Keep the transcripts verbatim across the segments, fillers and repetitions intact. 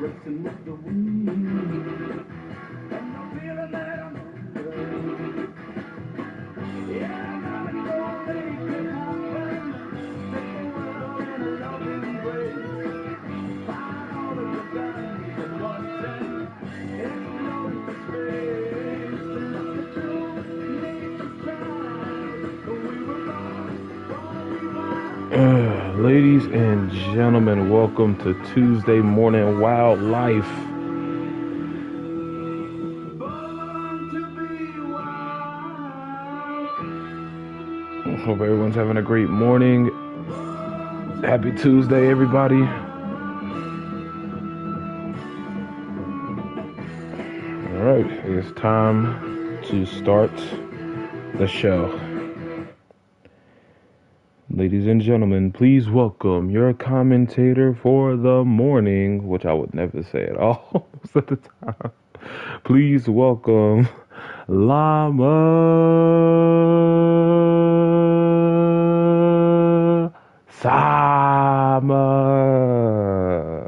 Uh, ladies and gentlemen, welcome to Tuesday Morning Wildlife. Hope everyone's having a great morning. Happy Tuesday, everybody. All right, it's time to start the show. Ladies and gentlemen, please welcome your commentator for the morning, which I would never say at all most of the time. Please welcome Llama Sama.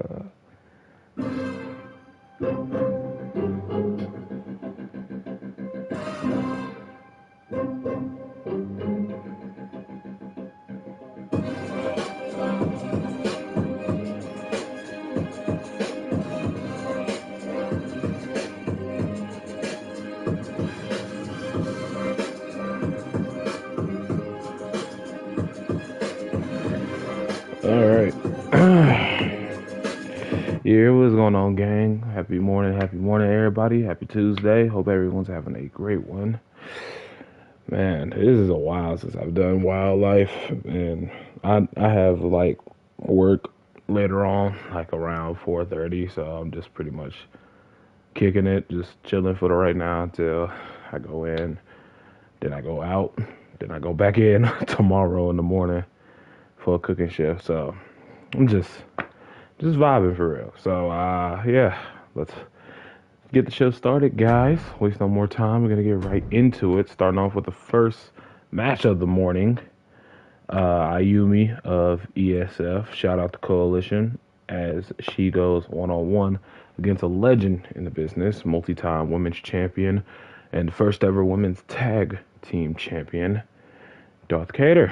Alright. Yeah, what's going on, gang? Happy morning, happy morning, everybody. Happy Tuesday. Hope everyone's having a great one. Man, this is a while since I've done wildlife, and I I have like work later on, like around four thirty, so I'm just pretty much kicking it, just chilling for the right now until I go in, then I go out, then I go back in tomorrow in the morning for a cooking shift. So I'm just just vibing for real. So uh yeah, let's get the show started, guys. Waste no more time. We're gonna get right into it, starting off with the first match of the morning. uh Ayumi of E S F, shout out to Coalition, as she goes one-on-one against a legend in the business, multi-time women's champion and first ever women's tag team champion, Darth Kader.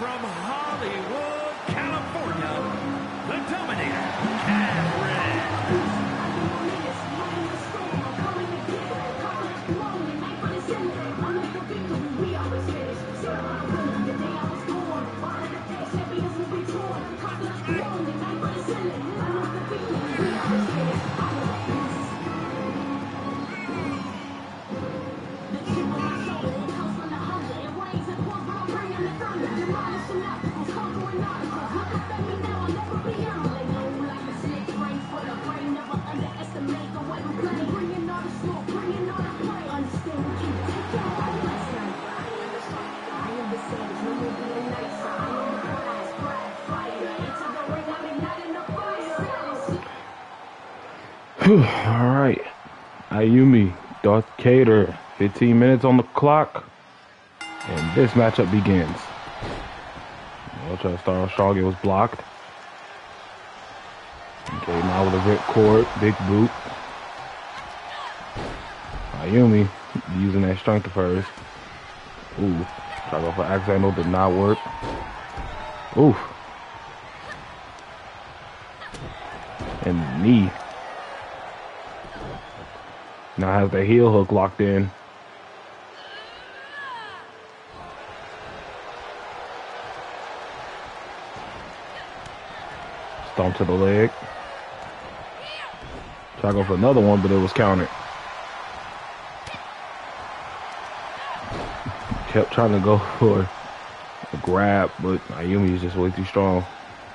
from Hollywood, California, the Dominator, Cameron. All right, Ayumi, Darth Vader, fifteen minutes on the clock, and this matchup begins. I'll try to start off strong. It was blocked. Okay, now with a rip cord, big boot. Ayumi using that strength of hers. Ooh, try to go for accidental, did not work. Oof. And the knee. Now has the heel hook locked in. Stomp to the leg. Try to go for another one, but it was countered. Kept trying to go for a grab, but Ayumi is just way too strong.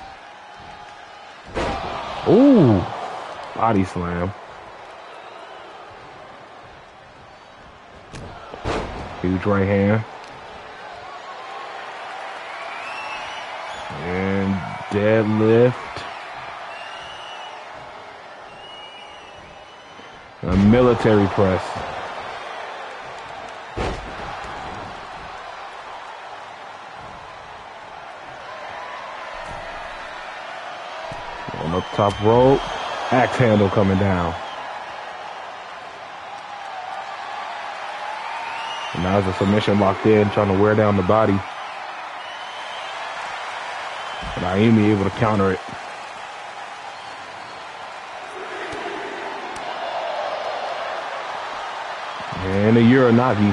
Ooh, body slam. Huge right hand. And deadlift. A military press. On up top rope. Axe handle coming down. And now there's a submission locked in, trying to wear down the body. And Ayumi able to counter it. And a Uranagi.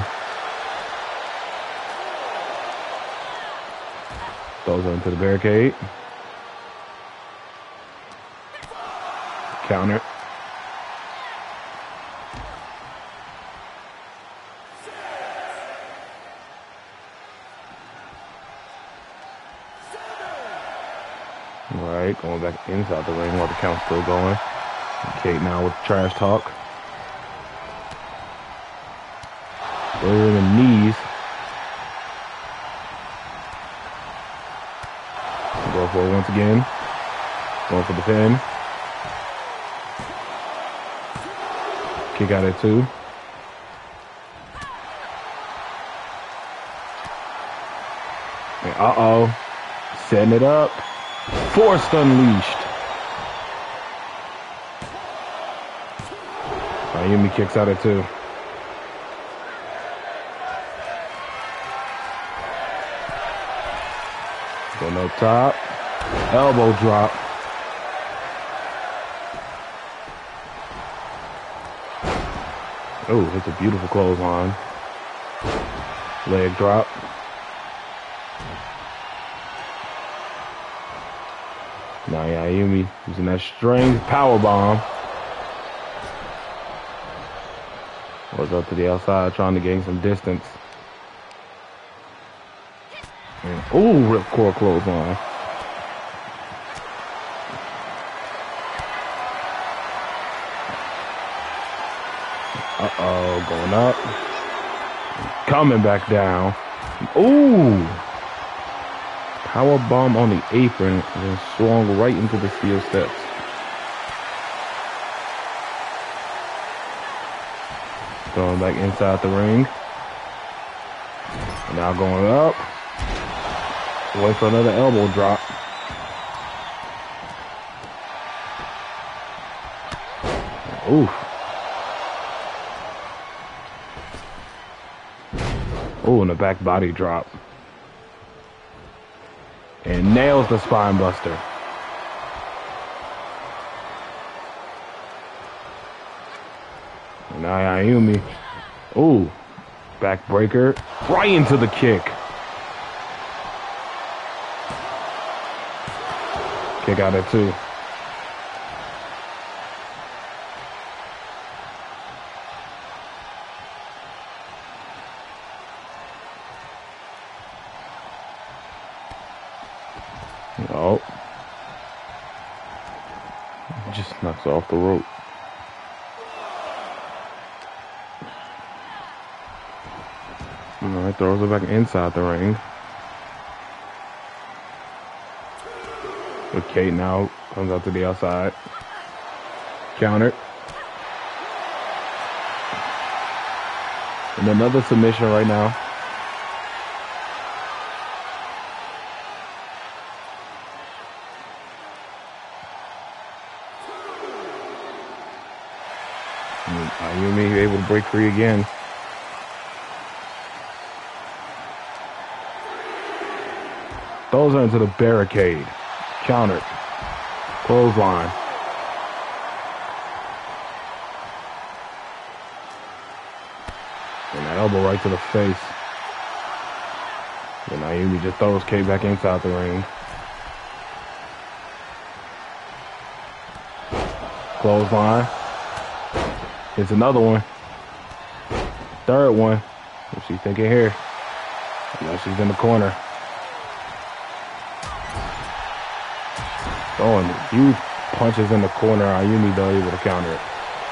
Throws her into the barricade. Counter. Alright, going back inside the ring while the count's still going. Kate now with trash talk. They're in the knees. Go for it once again. Going for the pin. Kick out at two. And uh-oh. Setting it up. Forced unleashed. Ayumi kicks out at two. Going up top. Elbow drop. Oh, it's a beautiful clothesline. Leg drop. Now Ayumi using that strange power bomb. Was up to the outside trying to gain some distance. And, ooh, ripcord clothesline. Uh-oh, going up. Coming back down. Ooh. Power bomb on the apron and then swung right into the steel steps. Going back inside the ring. And now going up. Wait for another elbow drop. Oof. Oh, and a back body drop. And nails the spine buster. And now Ayumi. Ooh. Backbreaker. Right into the kick. Kick out at two. Oh. Just knocks off the rope. Alright, throws it back inside the ring. But Kate now comes out to the outside. Counter. And another submission right now. And Ayumi able to break free again. Throws her into the barricade. Counter. Clothesline. And that elbow right to the face. And Ayumi just throws Kate back inside the ring. Clothesline. It's another one. Third one. What's she thinking here? Now she's in the corner. Throwing huge punches in the corner. Ayumi though able to counter it.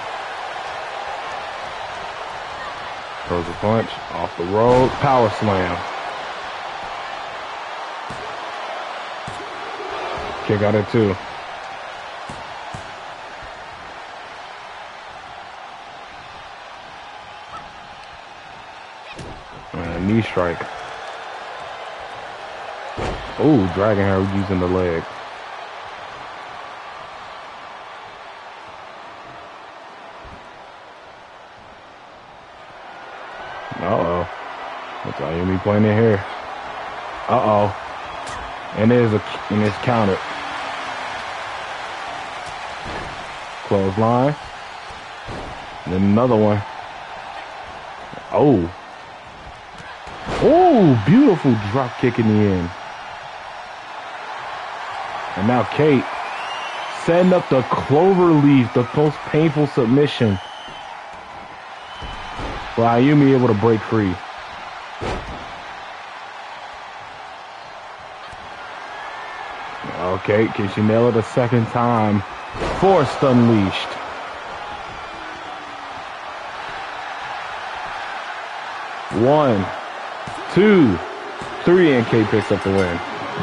Throws a punch off the road. Power slam. Kick out at two. And a knee strike. Ooh, dragging her using the leg. Uh-oh. What's Ayumi playing in here? Uh-oh. And there's a and it's countered. Clothesline. And then another one. Oh. Oh, beautiful drop kick in the end. And now Kate setting up the clover leaf, the most painful submission. But Ayumi able to break free. Okay, can she nail it a second time? Force unleashed. One, two, three, and Kate picks up the win.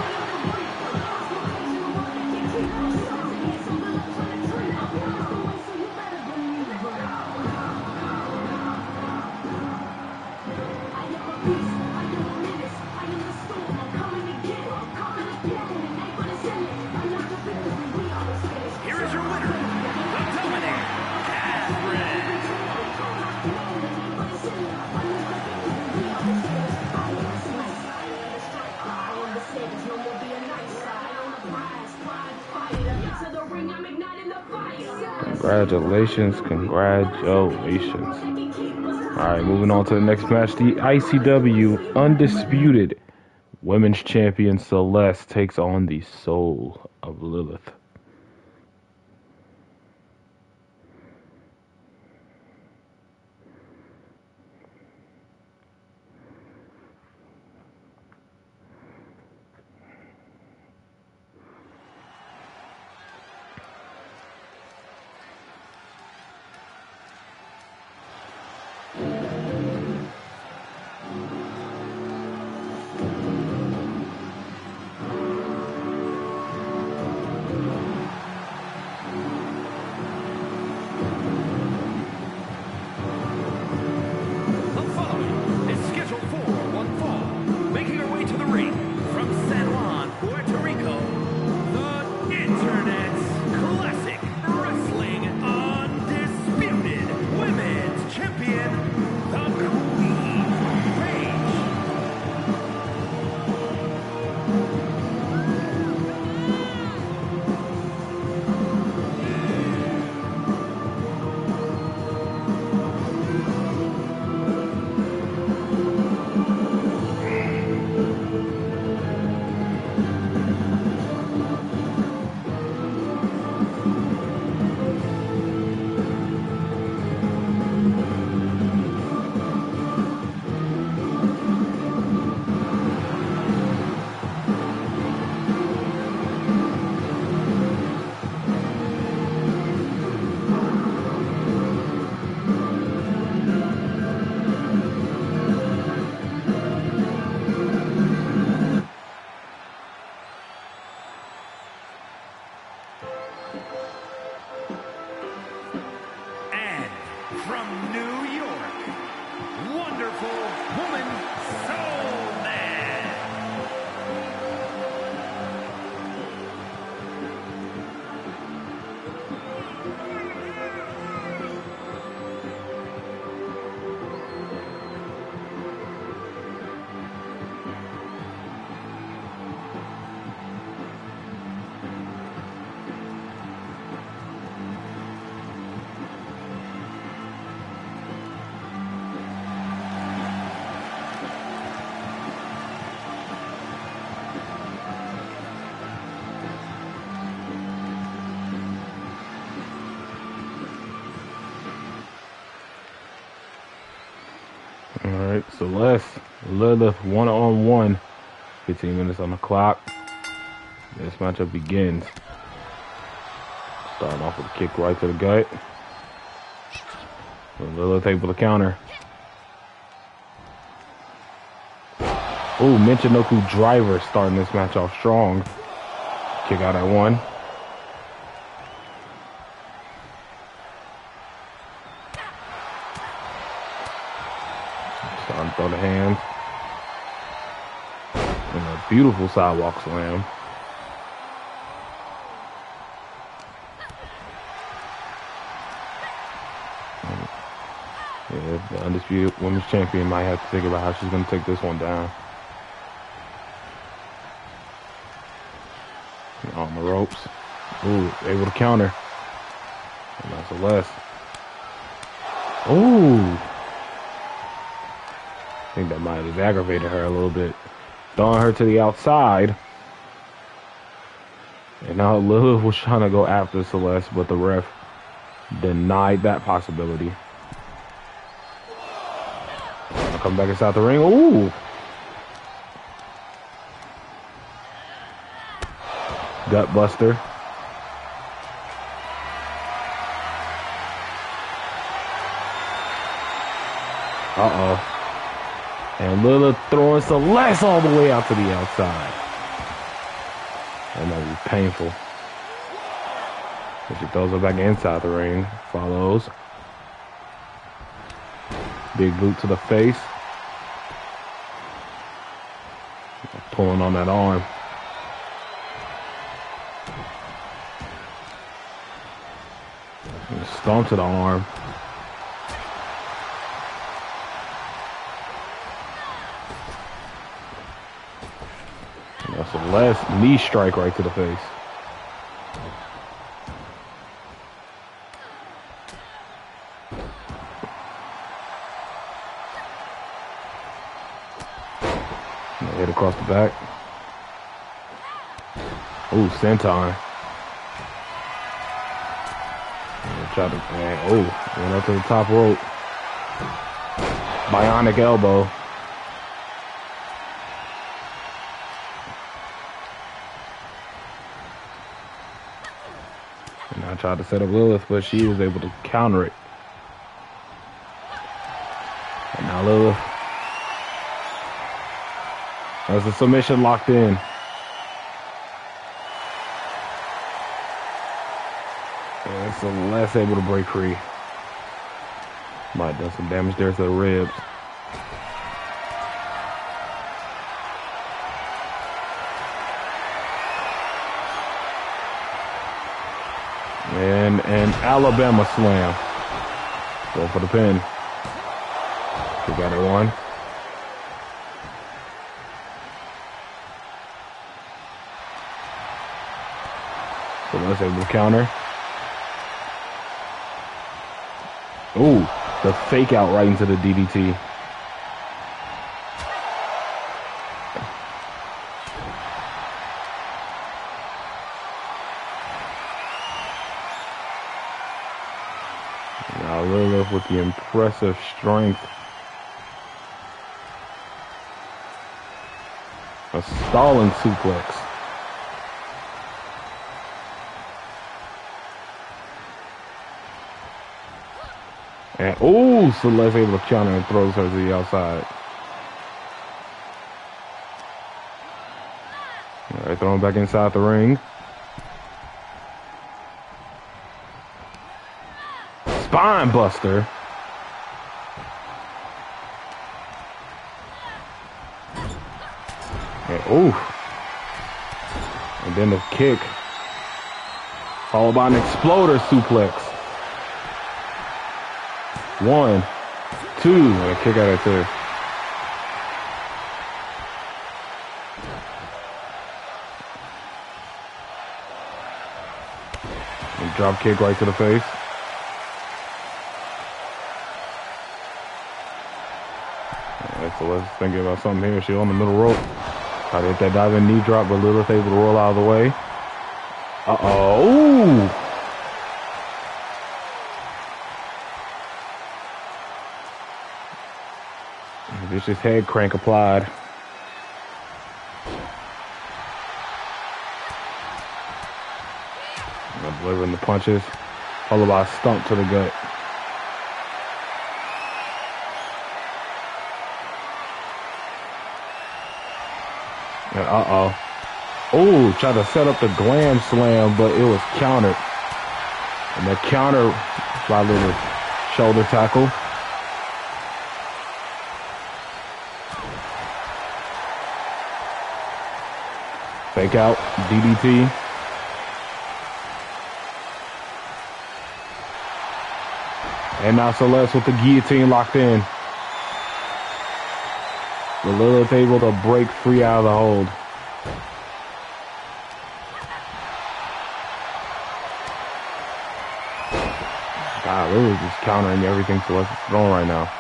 Here is your winner, the Dominator, Catherine. Congratulations, congratulations. Alright, moving on to the next match. The I C W Undisputed Women's Champion Celeste takes on the Soul of Lilith. right, Celeste, Lilith, one on one. fifteen minutes on the clock. This matchup begins. Starting off with a kick right to the gut. Lilith able to counter. Ooh, Michinoku driver starting this match off strong. Kick out at one. Starting to throw the hands. And a beautiful sidewalk slam. Yeah, the undisputed women's champion might have to think about how she's going to take this one down. On the ropes. Ooh, able to counter. And that's Celeste. Ooh. I think that might have aggravated her a little bit. Throwing her to the outside. And now Lilith was trying to go after Celeste, but the ref denied that possibility. I'll come back inside the ring. Ooh. Gut buster. Uh-oh. And Lilith throwing Celeste all the way out to the outside. That might be painful. And she throws her back inside the ring. Follows. Big boot to the face. Pulling on that arm. And stomp to the arm. And that's a last knee strike right to the face. Hit across the back. Ooh, senton. Try to, man, oh, went up to the top rope. Bionic elbow. And I tried to set up Lilith, but she was able to counter it. And now Lilith. There's the submission locked in. And Celeste able to break free. Might have done some damage there to the ribs. And an Alabama slam. Go for the pin. We got it one. Celeste able to counter. Ooh, the fake out right into the D D T. Now Lilith with the impressive strength. A stalling suplex. And oh, Celeste able to counter and throws her to the outside. All right, throwing back inside the ring. Spine buster. And oh, and then the kick, followed by an exploder suplex. One, two, and a kick out of two. And drop kick right to the face. Alright, so let's think about something here. She on the middle rope. Try to hit that diving knee drop, but Lilith able to roll out of the way. Uh-oh. Ooh. Vicious head crank applied. Delivering the punches, followed by a stomp to the gut. And uh-oh. Oh, tried to set up the glam slam, but it was countered. And the counter by a little shoulder tackle. Fake out, D D T. And now Celeste with the guillotine locked in. Lilith able to break free out of the hold. God, Lilith is countering everything Celeste is throwing right now.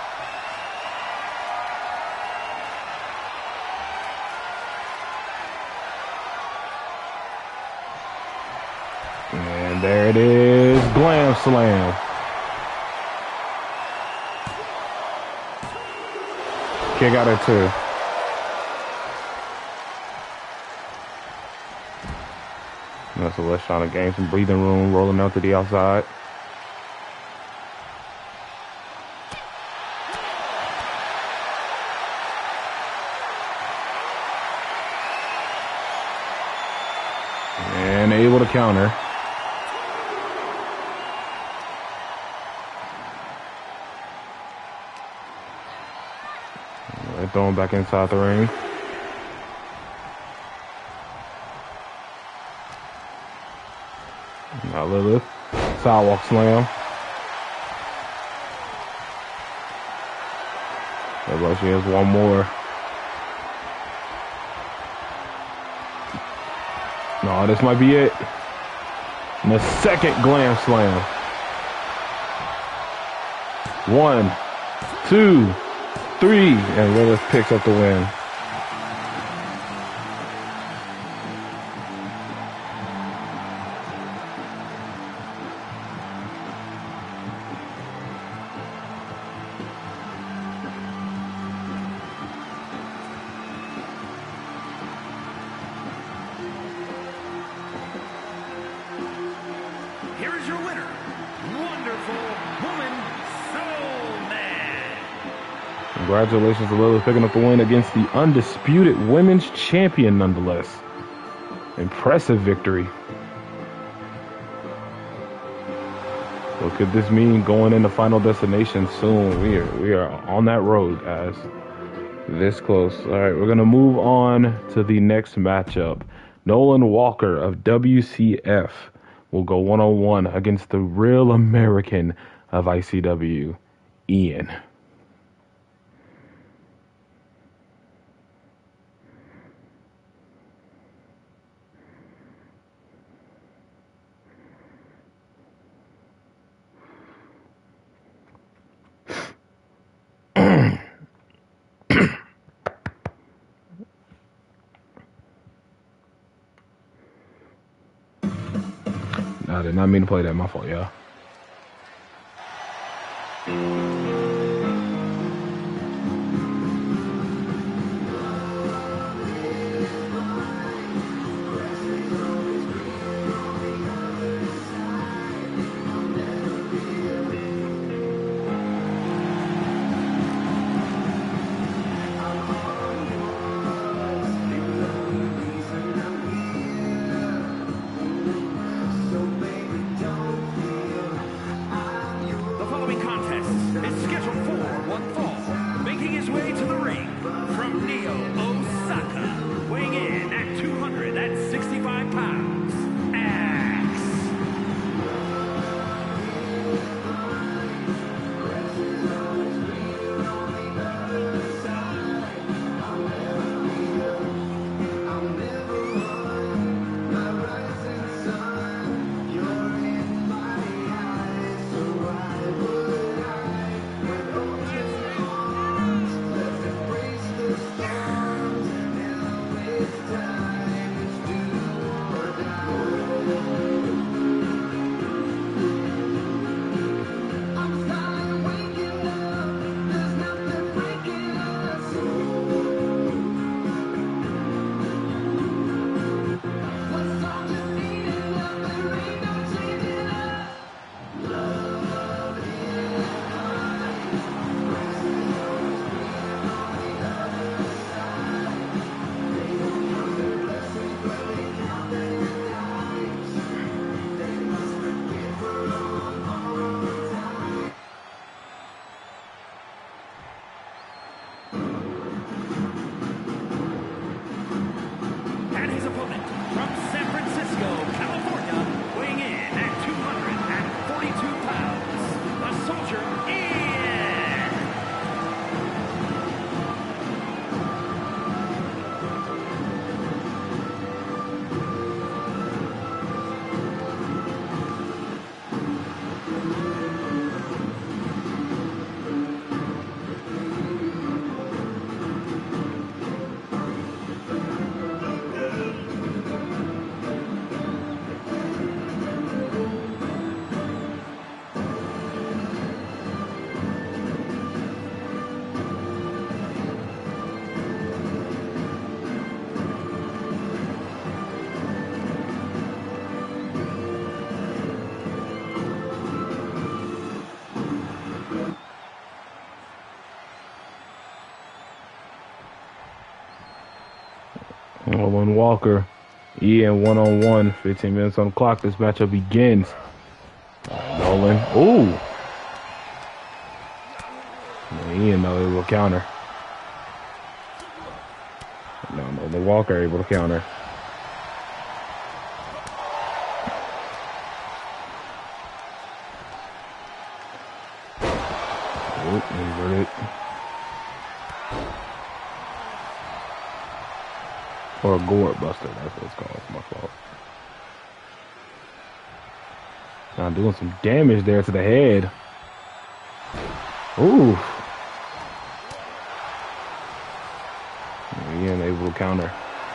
And there it is, glam slam. Kick out at two. That's Celeste trying to gain some breathing room, rolling out to the outside. And able to counter. They're throwing back inside the ring. Now Lilith, sidewalk slam. But she has one more. No, this might be it. And the second glam slam. One, two, three, and Lilith picks up the win. Here is your winner, Wonderful Woman Soul Man. Congratulations to Lilith picking up the win against the undisputed women's champion nonetheless. Impressive victory. What could this mean going into Final Destination soon? We are, we are on that road, guys. This close. All right, we're going to move on to the next matchup. Nolan Walker of W C F will go one-on-one against the Real American of I C W, Ian. I did not mean to play that. My fault, y'all. Nolan Walker, Ian one on one. fifteen minutes on the clock. This matchup begins. Right, Nolan. Ooh. Ian though able to counter. No, Nolan Walker able to counter. Oop, inverted. Or a gourd buster, that's what it's called. It's my fault. Now doing some damage there to the head. Ooh. Ian able to counter.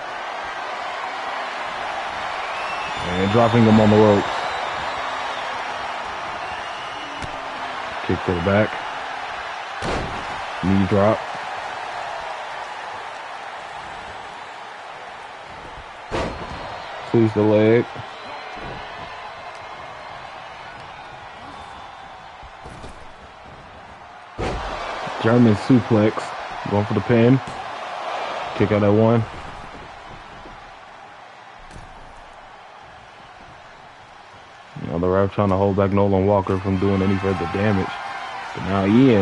And dropping him on the ropes. Kick to the back. Knee drop. Squeeze the leg. German suplex. Going for the pin. Kick out that one. Now the ref trying to hold back Nolan Walker from doing any further damage. But now Ian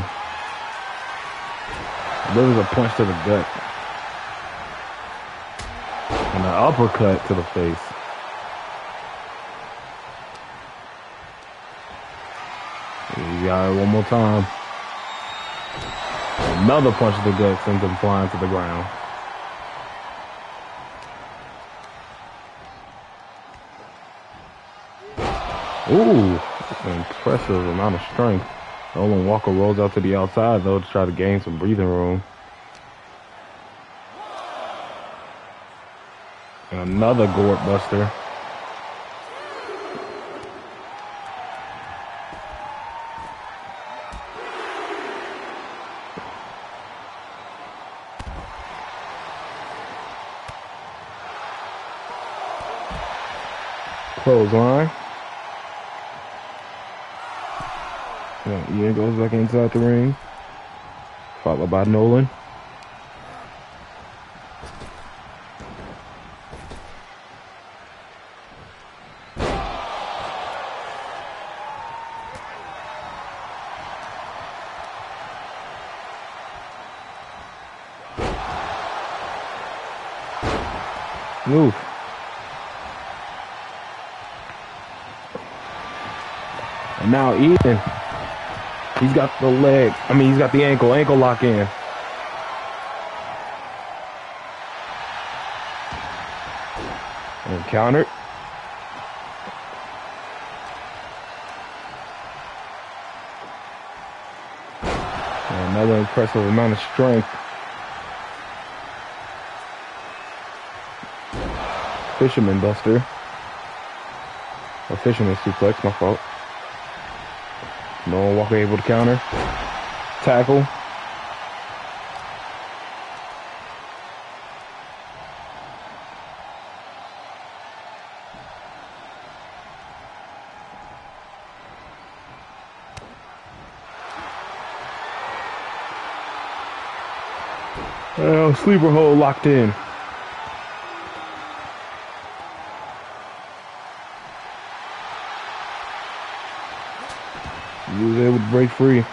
delivers a punch to the gut. And an uppercut to the face. You got it one more time. Another punch to the gut sends him flying to the ground. Ooh, impressive amount of strength. Nolan Walker rolls out to the outside though to try to gain some breathing room. And another gourd buster. Clothesline. Yeah, Ian goes back inside the ring. Followed by Nolan. Move. And now Ian, he's got the leg, I mean, he's got the ankle, ankle lock in. And countered. And another impressive amount of strength. Fisherman buster. Or fisherman suplex, my fault. Nolan Walker able to counter. Tackle. Uh, sleeper hold locked in. He was able to break free.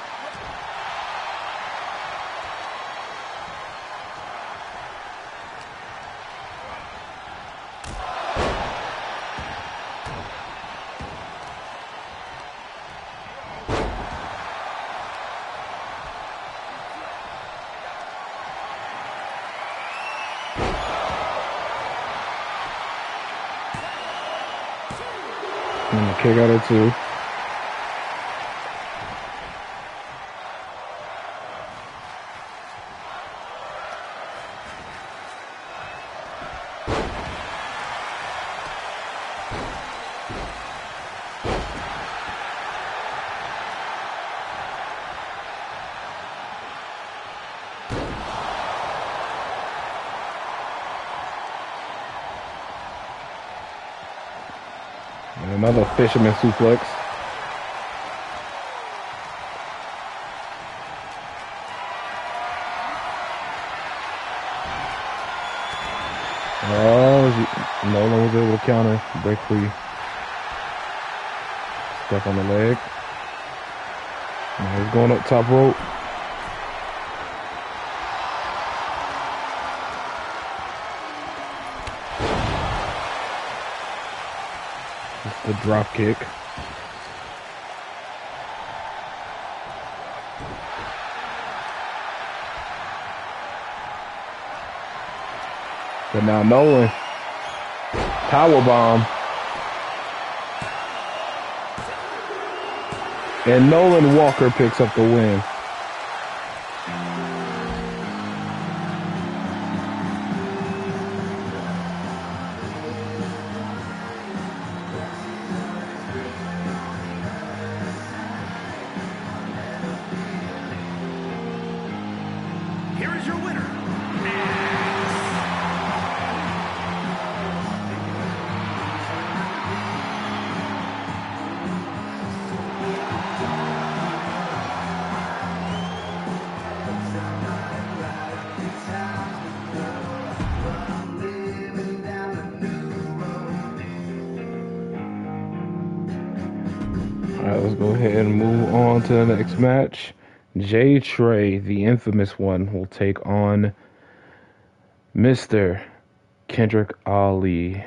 And the kick out of two. And another fisherman suplex. Oh, Nolan was able to counter, break free. Step on the leg. Now he's going up top rope. It's the drop kick. But now Nolan, power bomb, and Nolan Walker picks up the win. Here is your winner. Alright, let's go ahead and move on to the next match. Jay Trey, the infamous one, will take on Mister Kendrick Ali.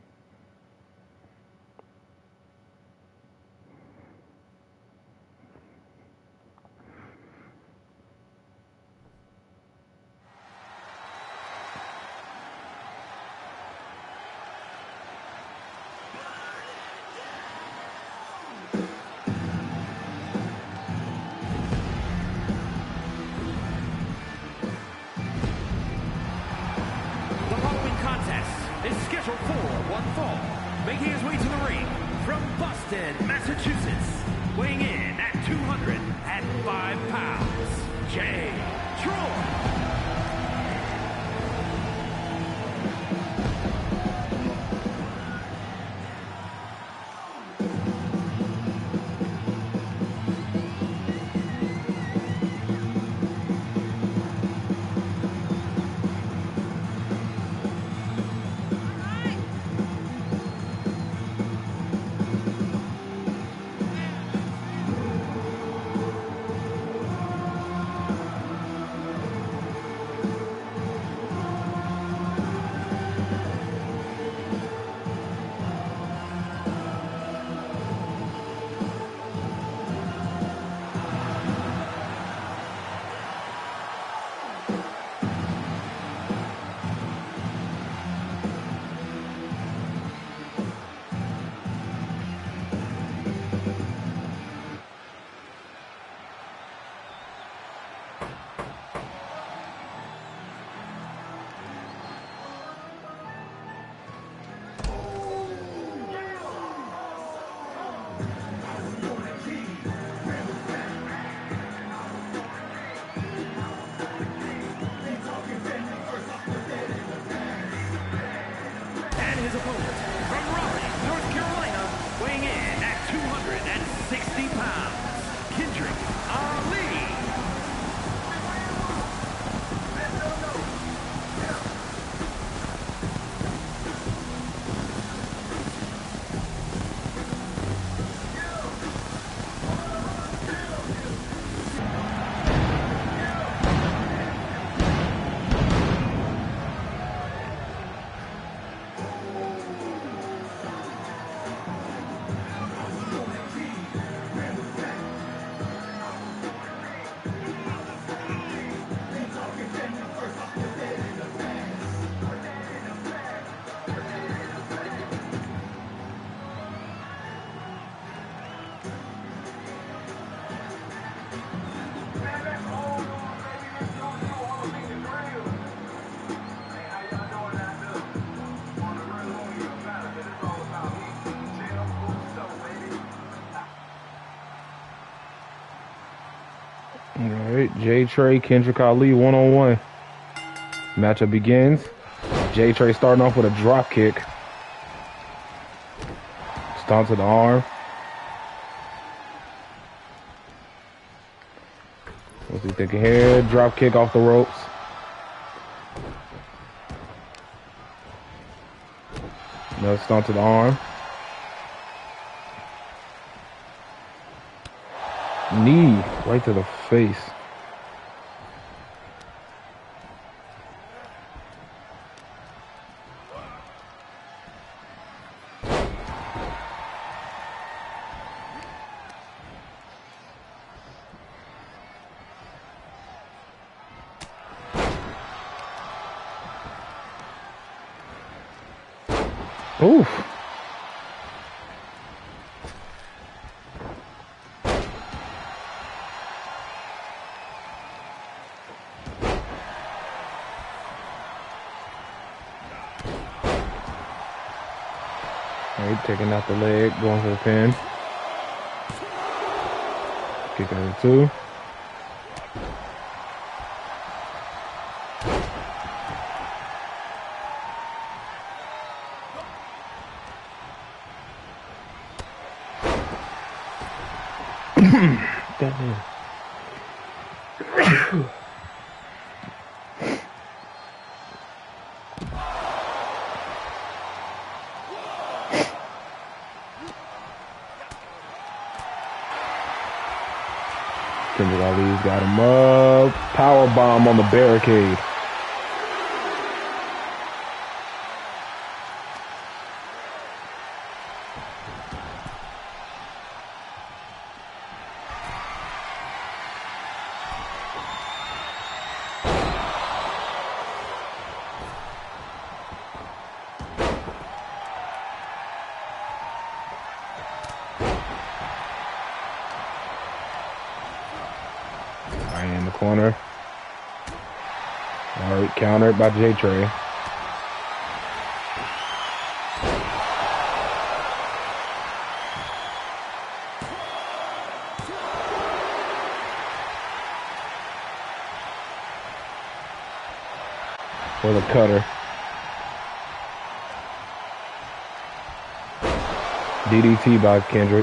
Is scheduled for one fall, making his way to the ring from Boston, Massachusetts, weighing in at two hundred five pounds, Jay Troy. His opponent from Raleigh, North Carolina, weighing in at two hundred sixty pounds, Kendrick Ali. Alright, Jay Trey, Kendrick Ali, one-on-one. Matchup begins. Jay Trey starting off with a drop kick. Stomp to the arm. What's he thinking here? Drop kick off the ropes. No stomp to the arm. Knee right to the face. Oof. Alright, taking out the leg, going for the pin. Kick out of two. That man. Kendrick Ali's got him up. Power bomb on the barricade. In the corner. All right, countered by J Trey. For the cutter. D D T by Kendrick.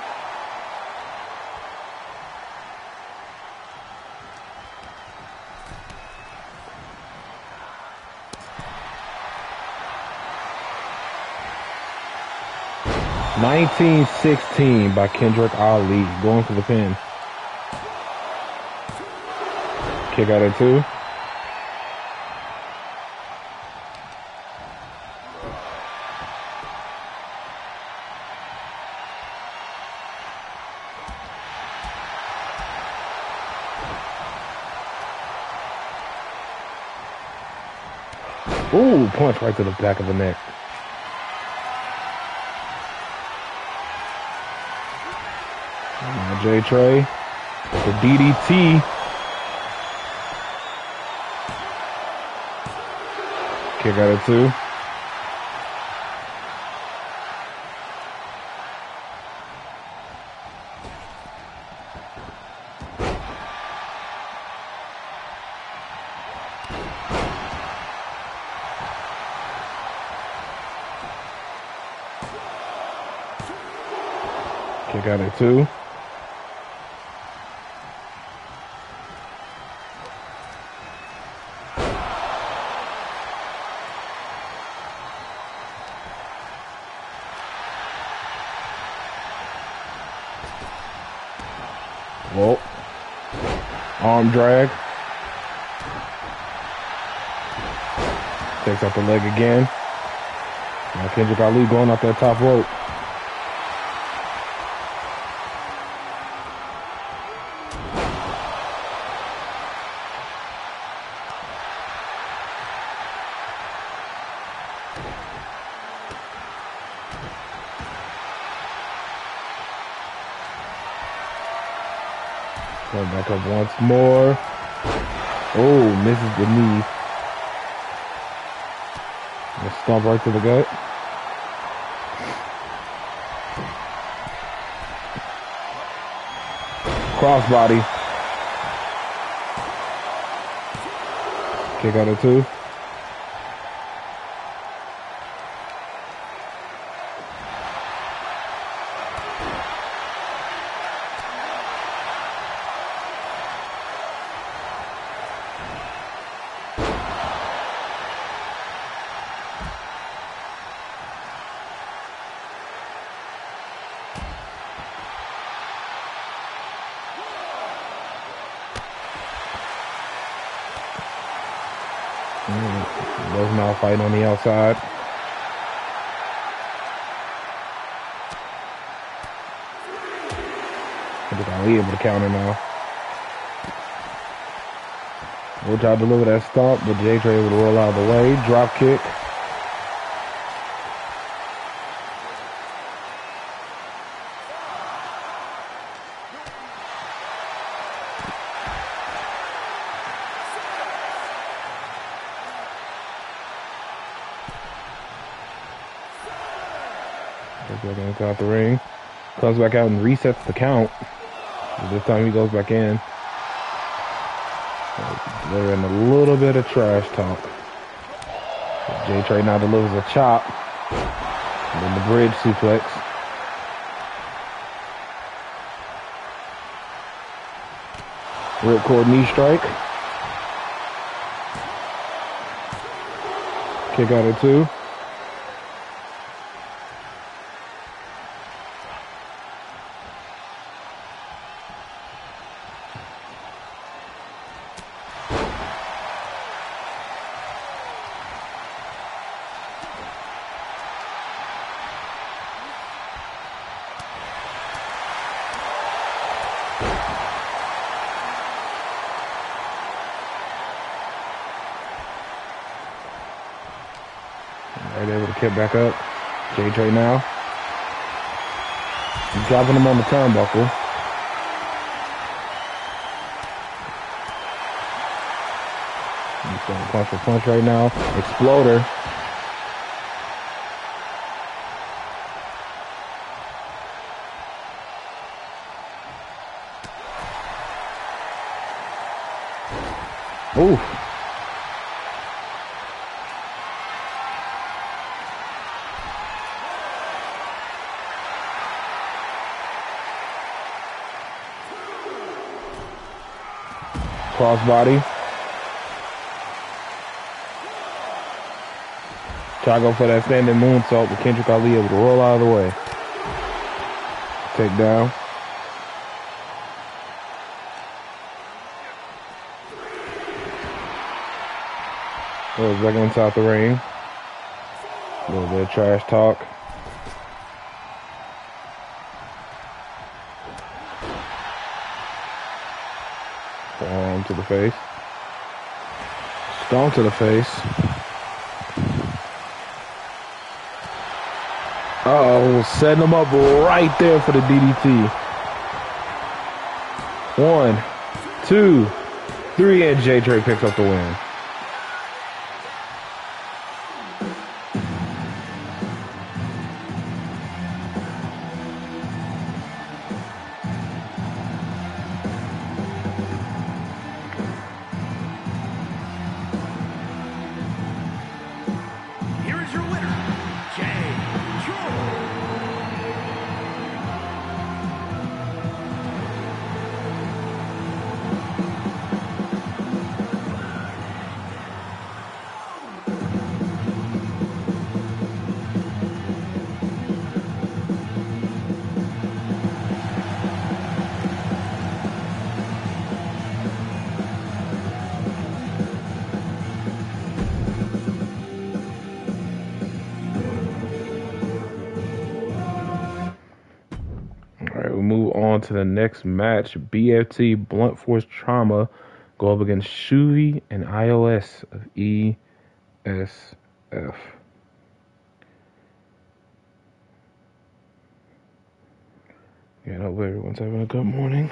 nineteen sixteen by Kendrick Ali, going for the pin. Kick out at two. Ooh, punch right to the back of the neck. J Trey, the D D T. Kick out of two. Kick out of two. Whoa. Arm drag. Takes out the leg again. Now Kendrick Ali going off that top rope. Going back up once more. Oh, misses the knee. Let's stomp right to the gut. Crossbody. Kick out of two. Both now fighting on the outside. Look at Lee able to counter now. We'll try to deliver that stomp, but J-Trey able to roll out of the way. Drop kick. Goes back inside the ring. Comes back out and resets the count. This time he goes back in. Delivering a little bit of trash talk. J-Trey now delivers a chop. And then the bridge suplex. Ripcord knee strike. Kick out at two. Right, able to kick back up. J-Trey now. He's dropping him on the turnbuckle. He's going punch for punch right now. Exploder. Oof. Crossbody. Try to go for that standing moonsault, but Kendrick Ali able to roll out of the way. Take down. Goes back inside the ring. A little bit of trash talk. Forearm to the face. Stomp to the face. Uh-oh, setting him up right there for the D D T. One, two, three, and J-Trey picks up the win. Here is your winner, J-Trey. All right, we move on to the next match. B F T Blunt Force Trauma go up against Shuvi and I O S of E S F. Yeah, I hope everyone's having a good morning.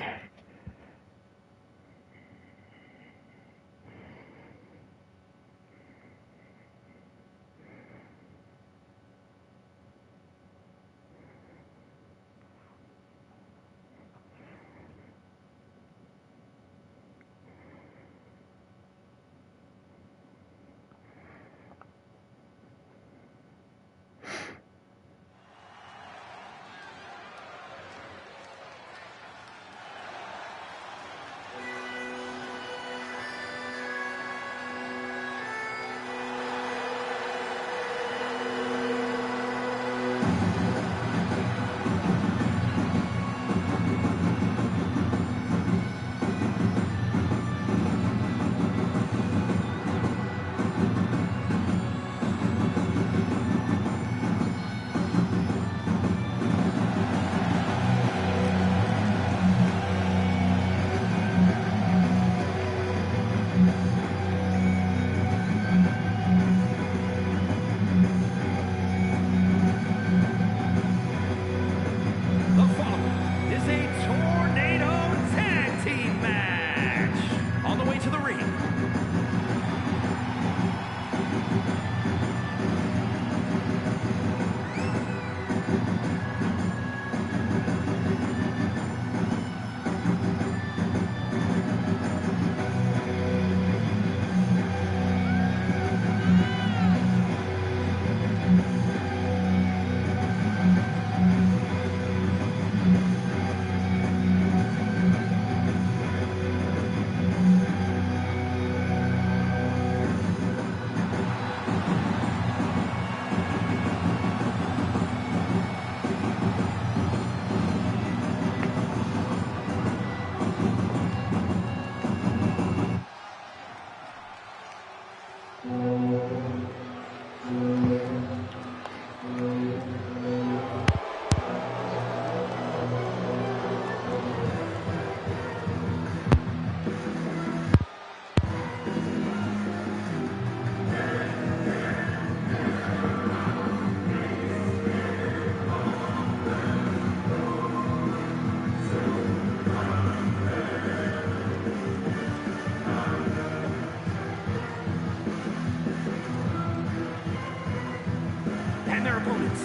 their opponents.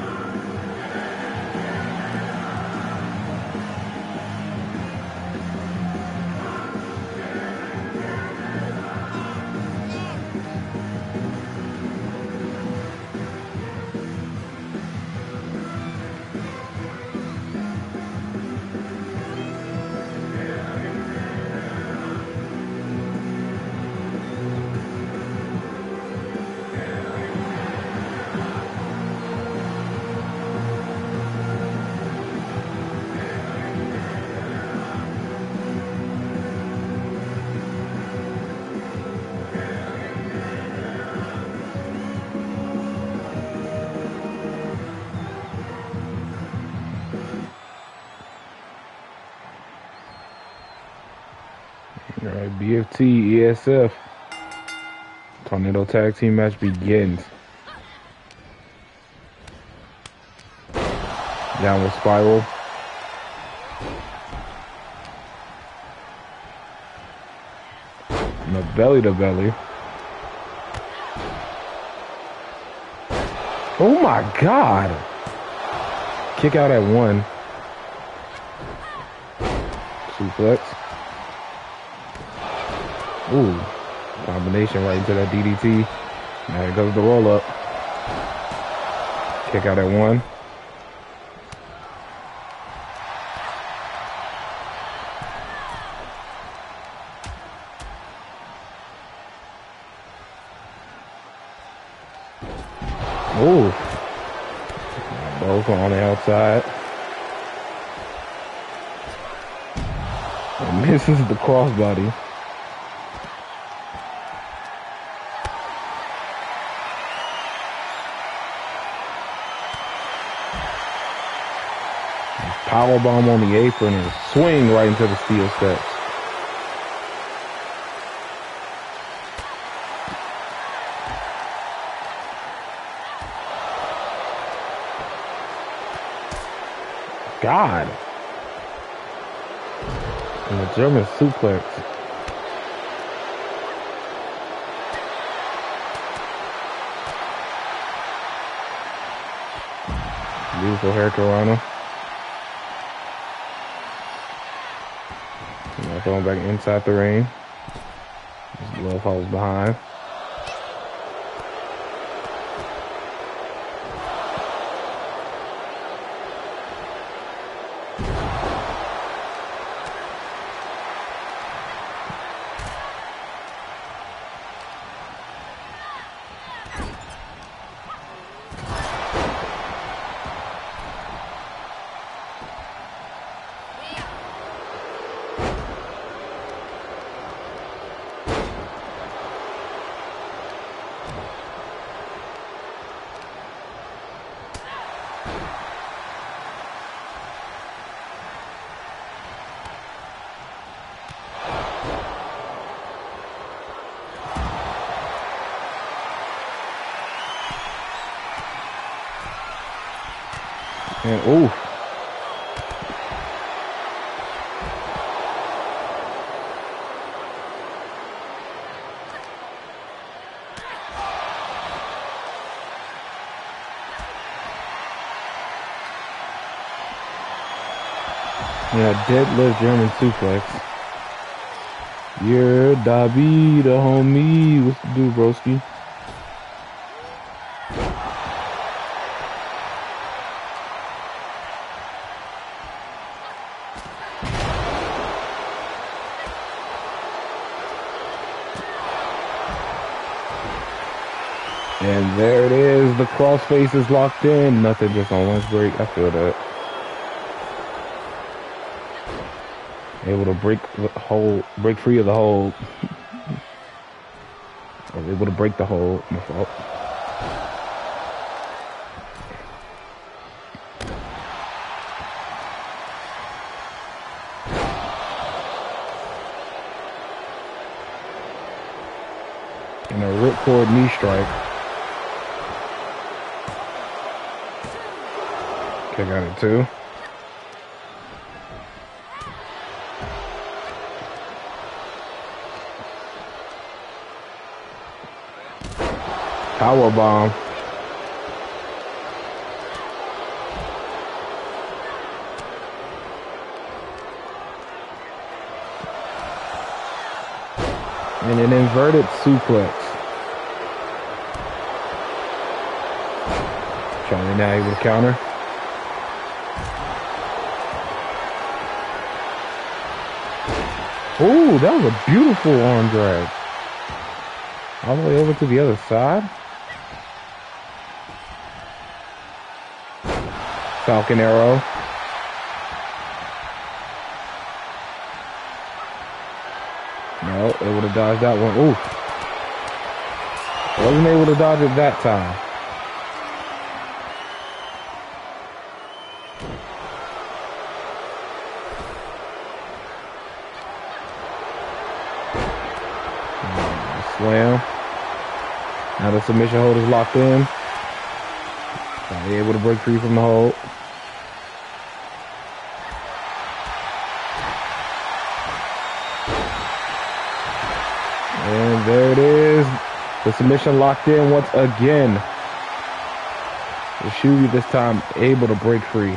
All right, B F T E S F Tornado Tag Team match begins. Downward spiral. And a belly to belly. Oh my God! Kick out at one. Suplex. Ooh, combination right into that D D T. Now here goes the roll up. Kick out at one. Ooh, both on the outside. And misses the crossbody. Powerbomb on the apron and swing right into the steel steps. God. And the German suplex. Beautiful hair Toronto. Now throwing back inside the ring. His glove holds behind. And ooh. Yeah, deadlift German suplex. You're Dabi, the homie. What's the do, broski? And there it is. The crossface is locked in. Nothing, just on lunch break. I feel that. Able to break the hold, break free of the hold. I was able to break the hold. My fault. And a ripcord knee strike. Kick out at two. Power bomb. And an inverted suplex. Charlie now able to counter. Ooh, that was a beautiful arm drag. All the way over to the other side. Falcon Arrow. No, able to dodge that one. Ooh. Wasn't able to dodge it that time. Slam. Now the submission hold is locked in. Finally able to break free from the hold. And there it is. The submission locked in once again. Shuyi this time able to break free.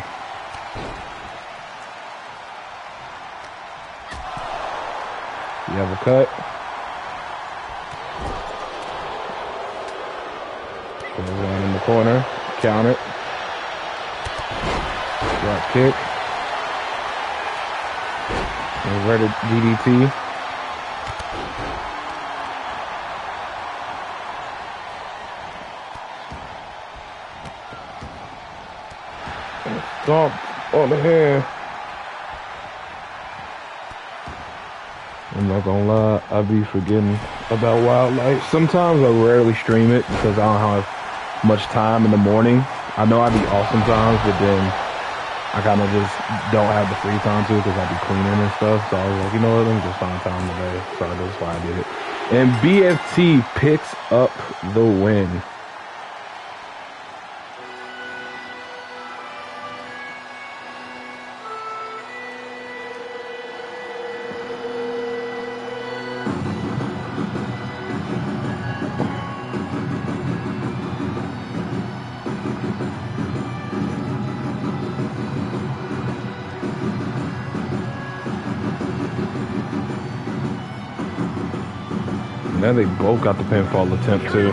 You have a cut. Goes on in the corner. Count it. Drop kick. Inverted D D T. Stomp on the hand. I'm not gonna lie, I be forgetting about Wildlife. Sometimes I rarely stream it because I don't have much time in the morning. I know I be off sometimes, but then I kind of just don't have the free time to because I be cleaning and stuff. So I was like, you know what, let me just find time today. So that's why I did it. And B F T picks up the win. Now they both got the pinfall attempt too.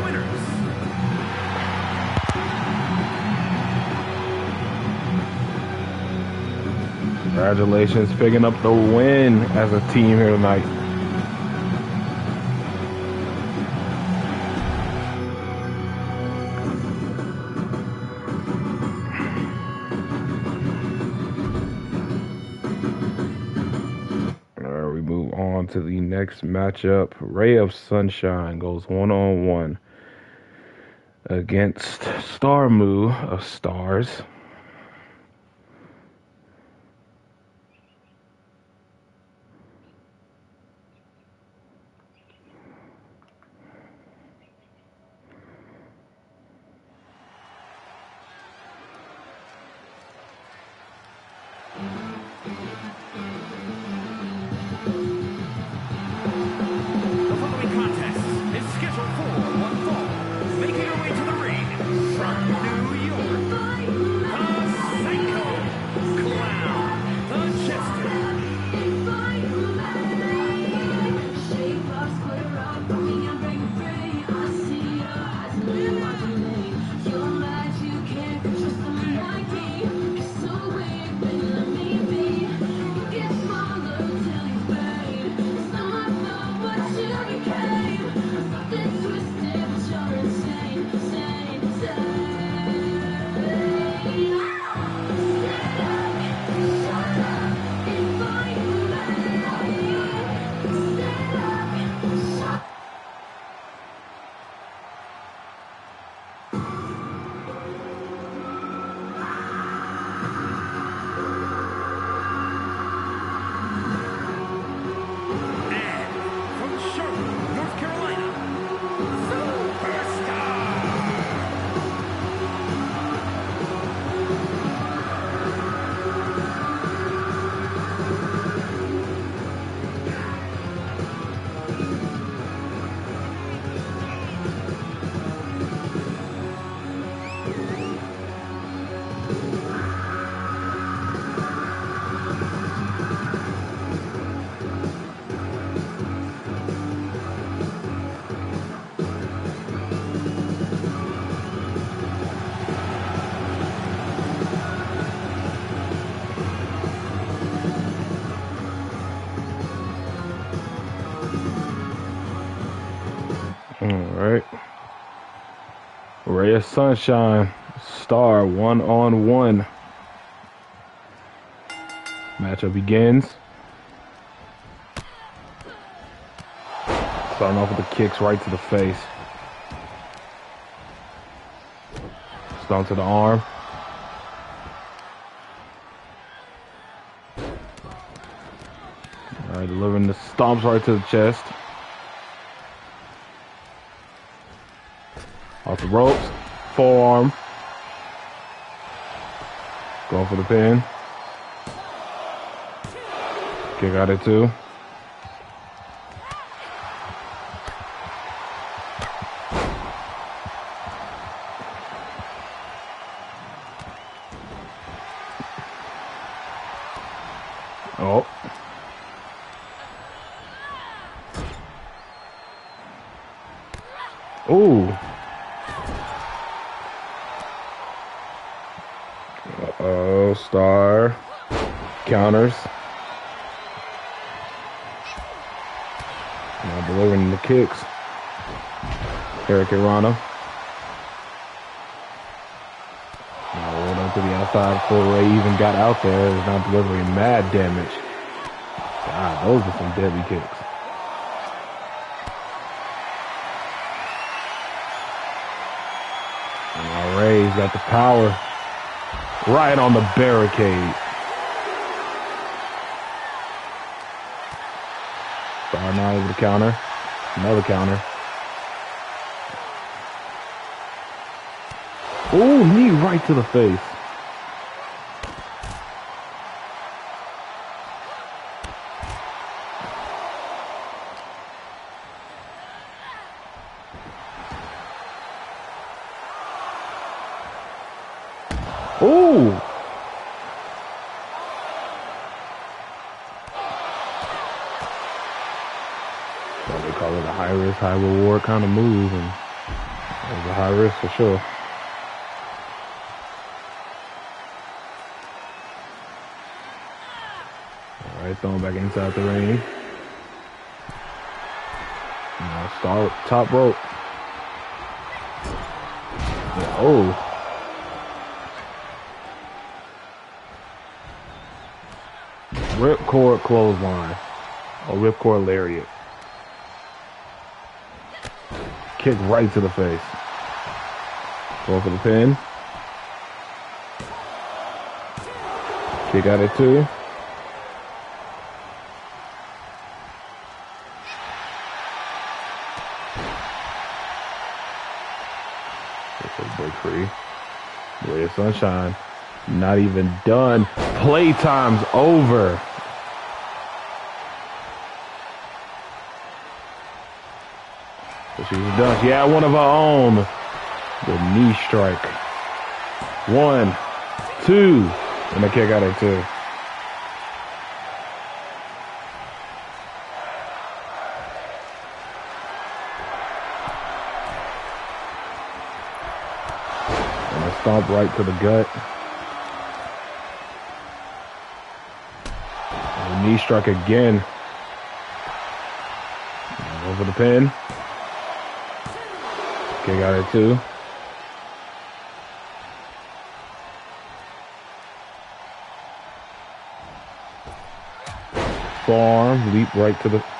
Congratulations, picking up the win as a team here tonight. To the next matchup, Ray of Sunshine goes one-on-one against Starmu of Stars. Ray of Sunshine. Star one on one. Matchup begins. Starting off with the kicks right to the face. Stomp to the arm. All right, delivering the stomps right to the chest. Off the ropes. Forearm. Going for the pin. Kick out at two. Oh. Ooh. Uh-oh, Star. Counters. Now delivering the kicks. Hurricane Rana. Now rolled up to the outside before Ray even got out there. Is now delivering mad damage. God, those are some deadly kicks. And now Ray's got the power right on the barricade. Star now able to counter. Another counter. Ooh, knee right to the face. Ooh. Well, they call it a high risk, high reward kind of move, and it was a high risk for sure. All right, throwing back inside the ring. Now start top rope. Yeah, oh. Ripcord clothesline. Or ripcord lariat. Kick right to the face. Go for the pin. Kick out at two. Break free. Ray of Sunshine. Not even done. Playtime's over. So she was done. She had one of her own. The knee strike. One, two, and the kick out at two. And a stomp right to the gut. And the knee strike again. Over the pin. Kick out at two. Forearm, leap right to the...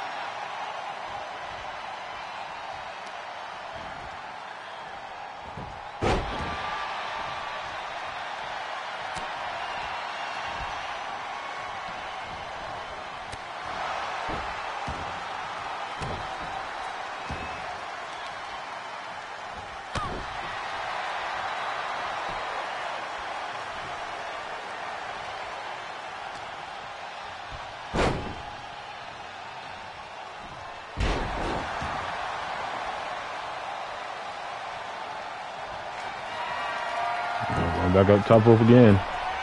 Back up top rope again.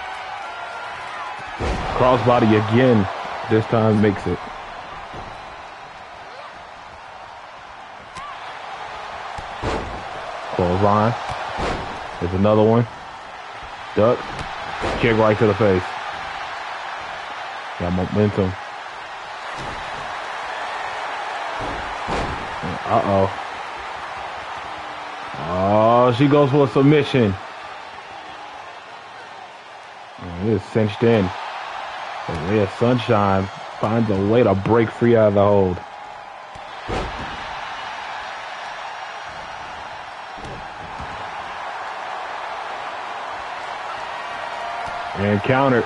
Crossbody again. This time makes it. Clothesline. There's another one. Duck. Kick right to the face. Got momentum. Uh-oh. Oh, Oh, she goes for a submission. It is cinched in. And Rhea Sunshine finds a way to break free out of the hold. And countered.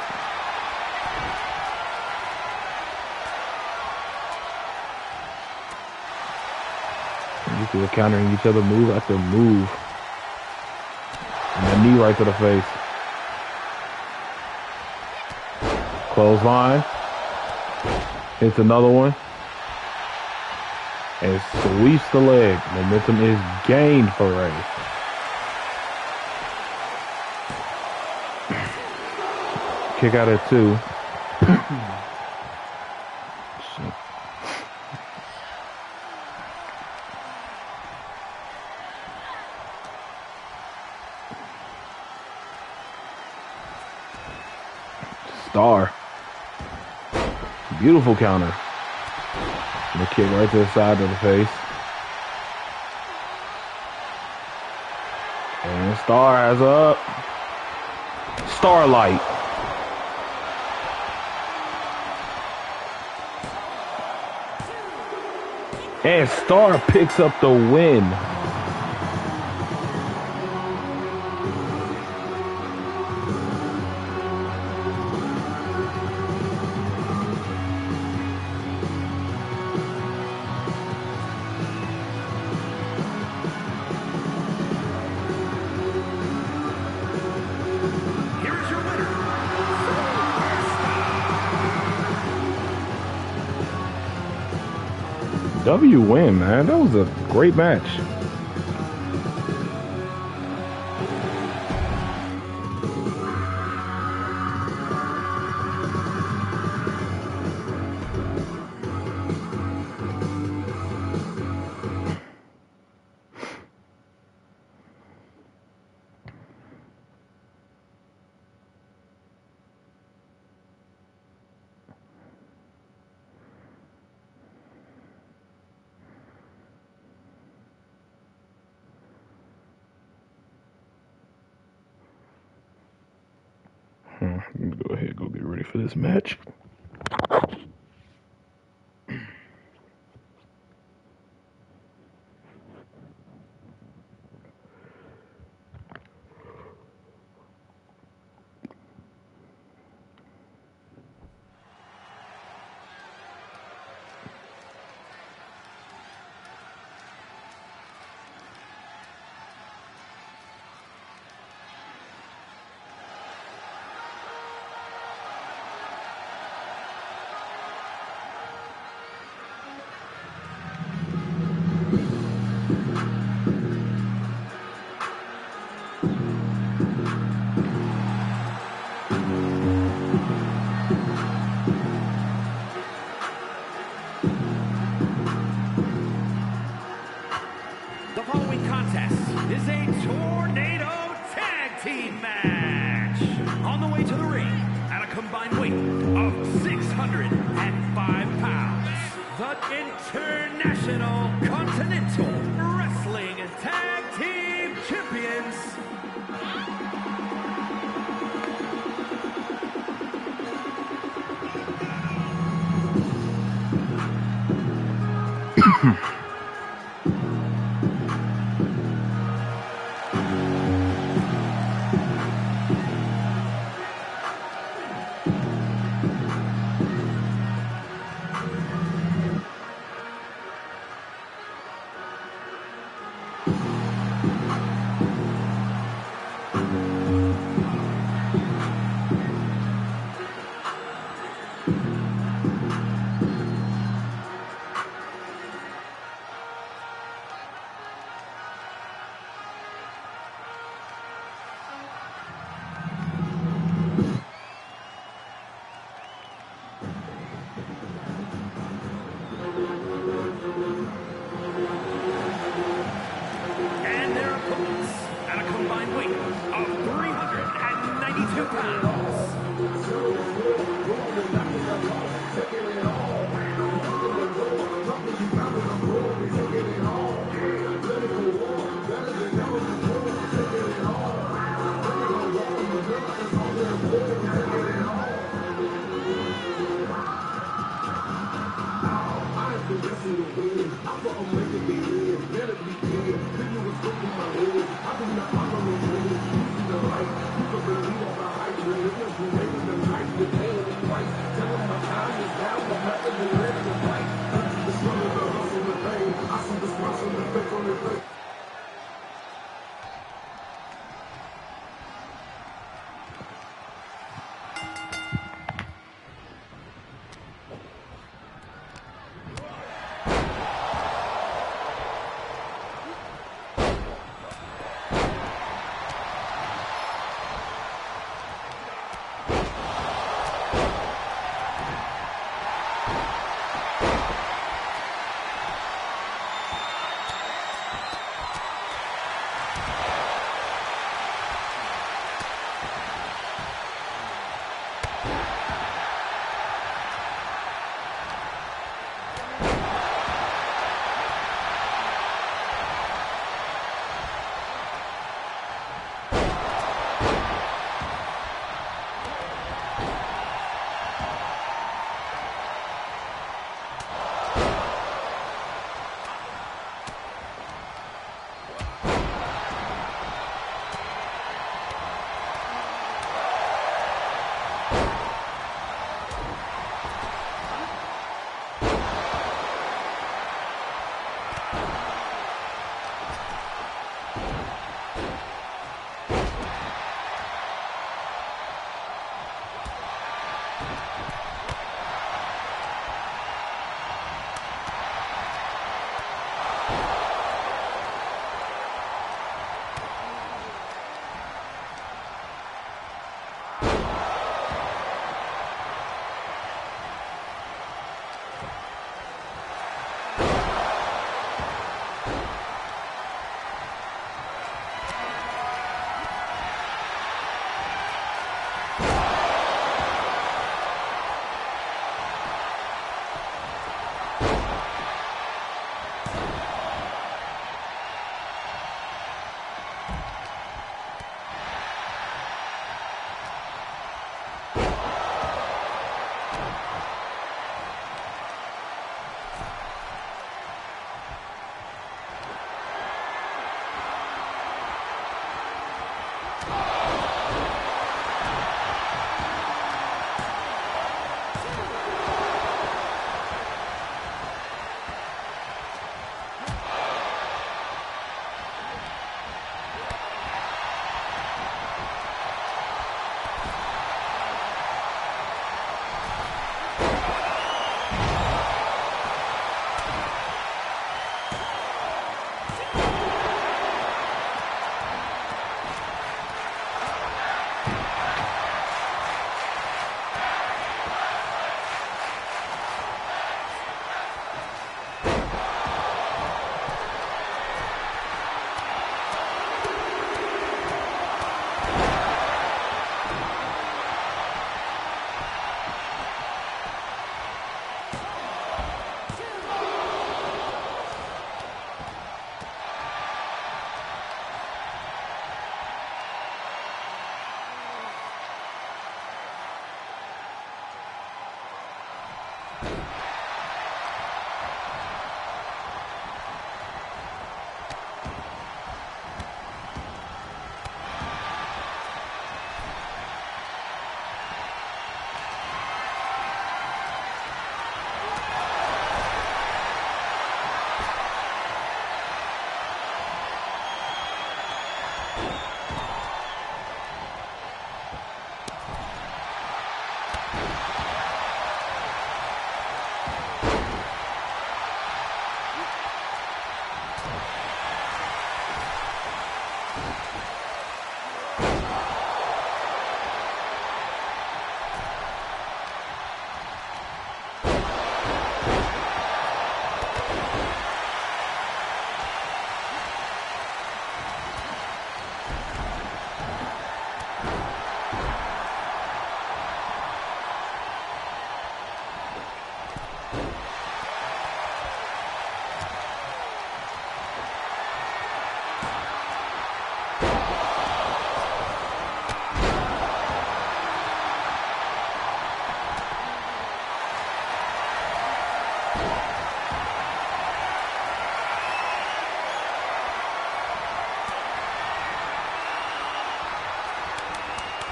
These two are countering each other move after move. And a knee right to the face. Clothesline. Hits another one. And sweeps the leg. Momentum is gained for Ray. Kick out at two. Star. Beautiful counter. And a kick right to the side of the face. And Star has up. Starlight. And Star picks up the win. W win, man. That was a great match. Hmm, let me go ahead and go get ready for this match. The following contest is a Tornado Tag Team match. On the way to the ring, at a combined weight of six hundred five pounds, the International Continental Wrestling Tag Team Champions, and their opponents at a combined weight of three hundred ninety-two pounds.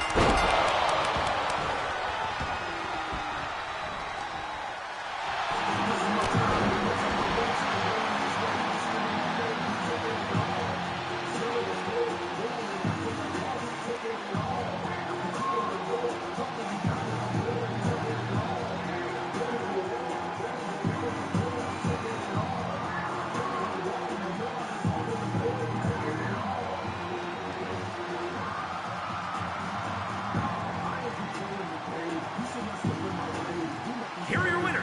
Here are your winners.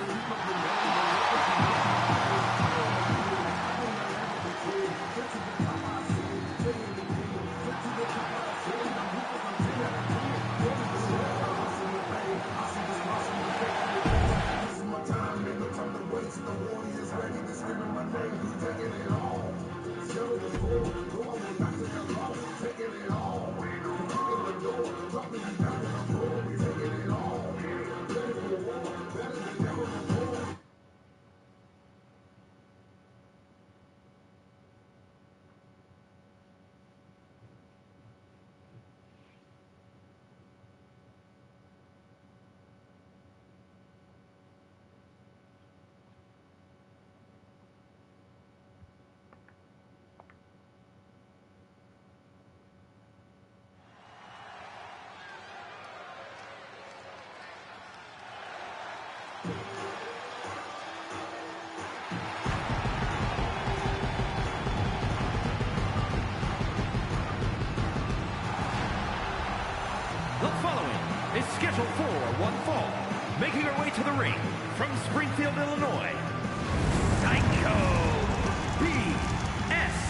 The following is scheduled for one fall, making her way to the ring from Springfield, Illinois, Psycho B S.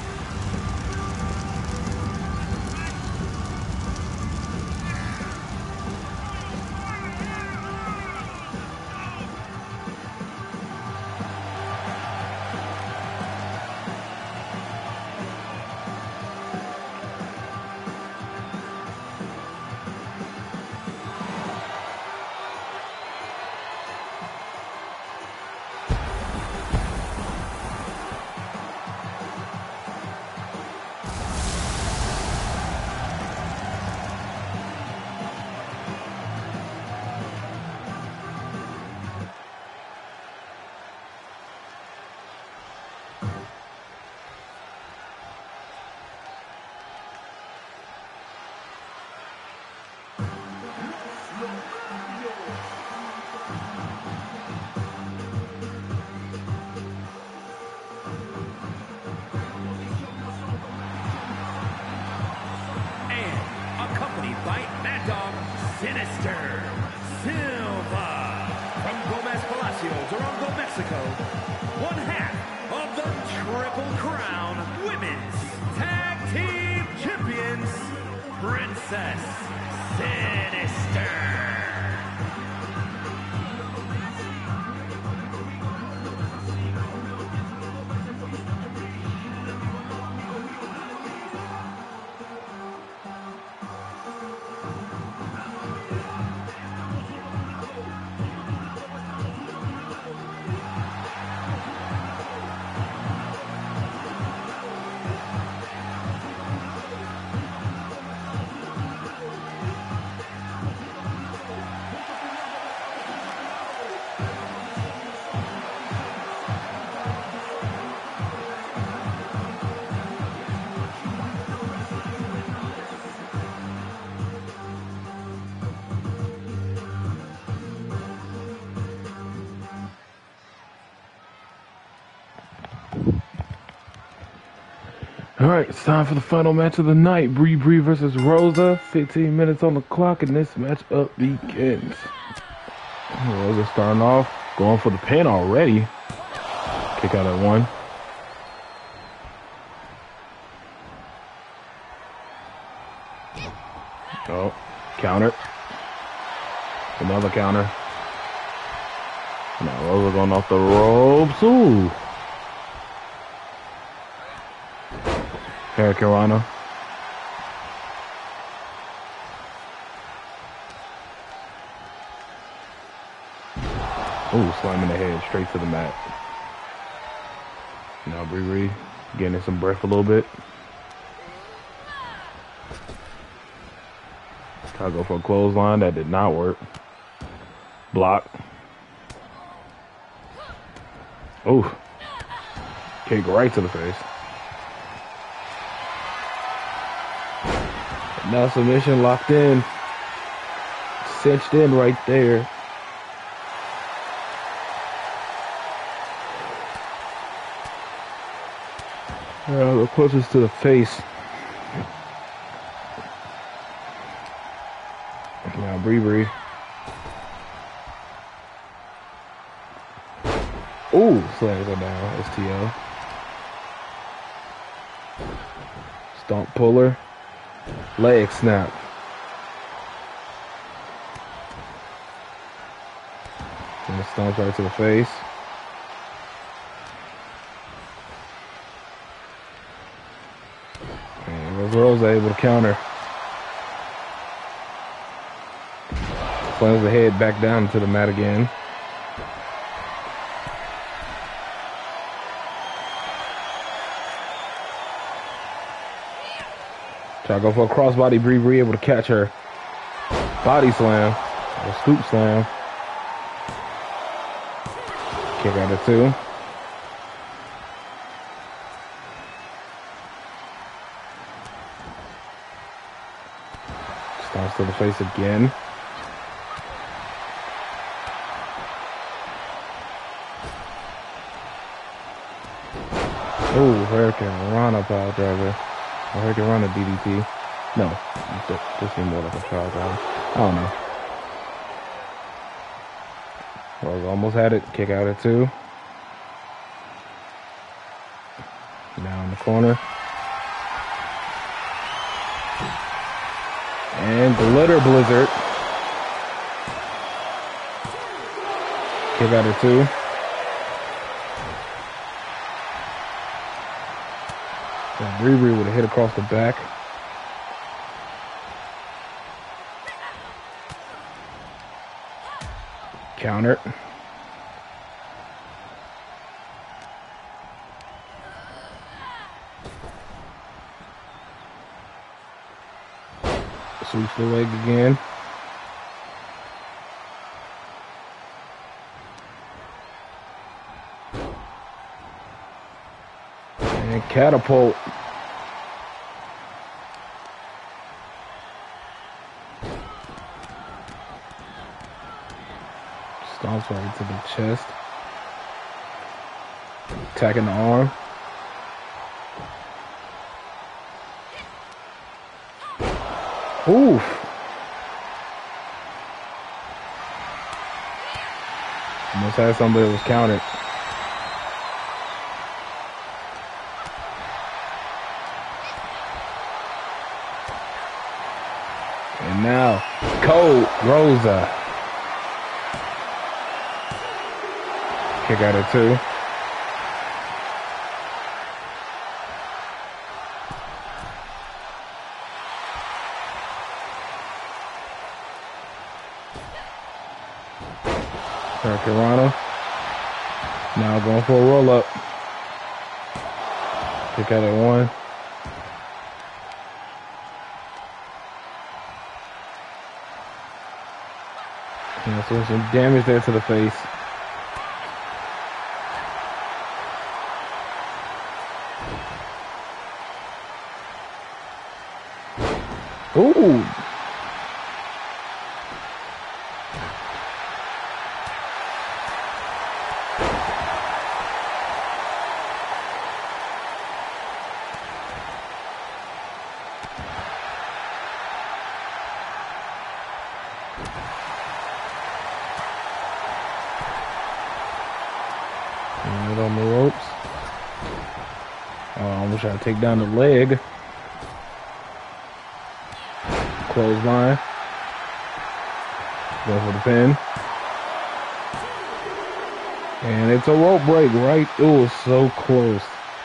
By Mad Dog Sinister Silva from Gomez Palacio, Durango, Mexico, one half of the Triple Crown Women's Tag Team Champions, Princess Sinister. All right, it's time for the final match of the night. Bree Bree versus Rosa. fifteen minutes on the clock, and this matchup begins. Rosa starting off, going for the pin already. Kick out at one. Oh, counter. Another counter. Now Rosa going off the ropes. Ooh. Hurricanrana. Ooh, slamming the head straight to the mat. Now Bree Bree getting some breath a little bit. Try to go for a clothesline. That did not work. Block. Ooh. Kick right to the face. Now submission locked in. Cinched in right there. Uh, the closest to the face. Now Bree Bree. Ooh, slams her down. S T O. Stomp puller. Leg snap. And stomps right to the face. And Rose able to counter. Slams the head back down into the mat again. Try to go for a crossbody. Bree Bree able to catch her. Body slam. Or scoop slam. Kick out of two. Stomps to the face again. Ooh, Hurricane Rana power driver. Or Hurricane Rana D D T. No, this seems more like a power driver. I don't know. Rose almost had it. Kick out at two. Now in the corner. And Glitter Blizzard. Kick out at two. And Bree Bree with a hit across the back. Counter. Sweeps the leg again. And catapult. Stomps right to the chest. Attacking the arm. Oof. Almost had somebody that was counted. And now, Code Rosa. Kick out at two. Hurricane now going for a roll up. Kick out at one. Yeah, so some damage there to the face. Ooh. Right on the ropes. Oh, I almost try to take down the leg. Clothesline. Go for the pin. And it's a rope break, right? It was so close.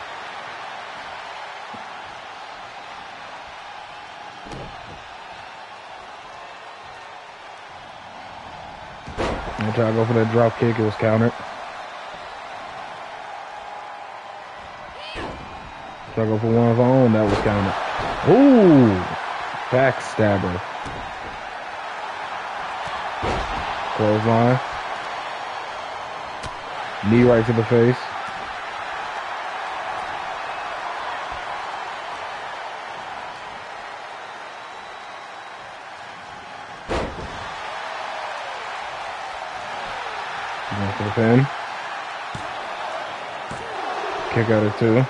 I try to go for that drop kick. It was countered. Try to go for one of our own. That was countered. Ooh! Backstabber. Clothesline. Knee right to the face. Going for the pin. Kick out of two.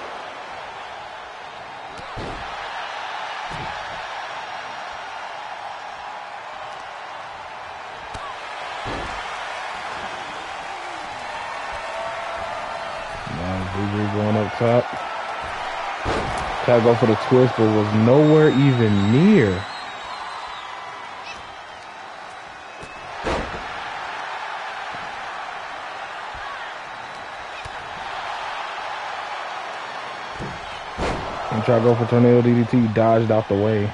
Going up top. Tried to go for the twist, but was nowhere even near. And try to go for tornado D D T, dodged out the way.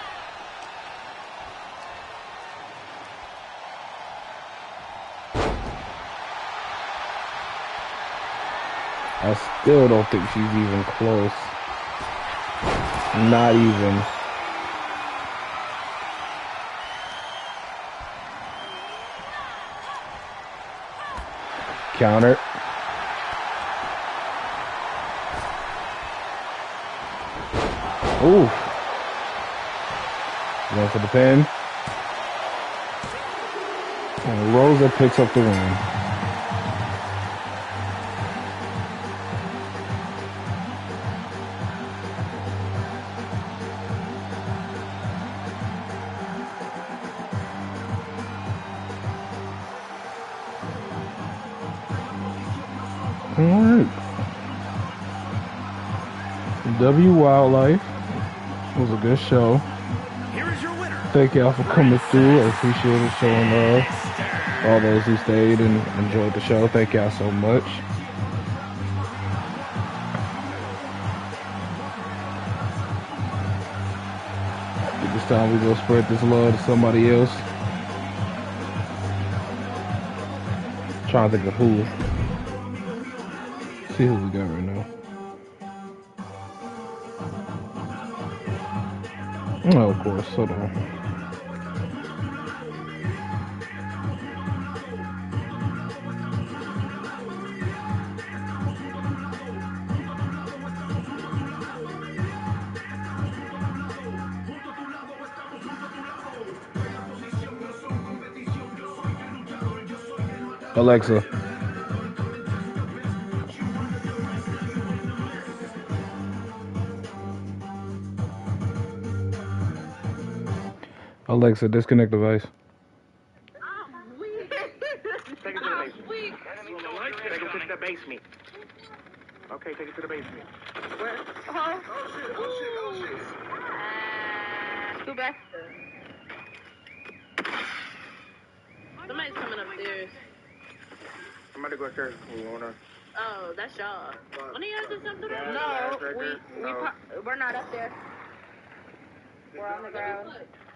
I still don't think she's even close. Not even. Counter. Ooh. Going for the pin. And Rosa picks up the win. Alright. W Wildlife was a good show. Here is your winner. Thank y'all for coming through. I appreciate it, showing love. All those who stayed and enjoyed the show, thank y'all so much. This time we gonna spread this love to somebody else. Trying to think of who. See who we got right now. Oh, of course. Hold on. Alexa. Alexa, disconnect device. I'm weak. Take it to the basement. Weak. Take it to the basement. Okay, take it to the basement. Where? Oh, oh shit, oh shit, oh shit. Ah, too bad. Somebody's coming upstairs. I'm about to go upstairs. Oh, that's y'all. One of y'all do something? No, we, we, we're not up there. We're on the ground.